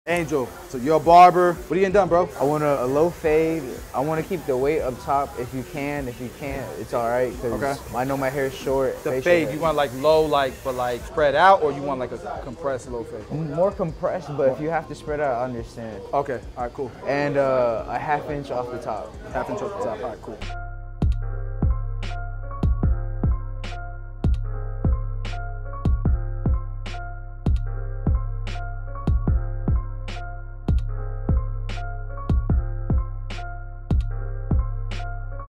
Angel, so you're a barber. What are you getting done, bro? I want a low fade. I want to keep the weight up top if you can. If you can't, it's all right. Cause I know my hair is short. The fade, you want like low, but like spread out, or you want like a compressed low fade? More compressed, but if you have to spread out, I understand. Okay, all right, cool. And a ½ inch off the top. ½ inch off the top, all right, cool.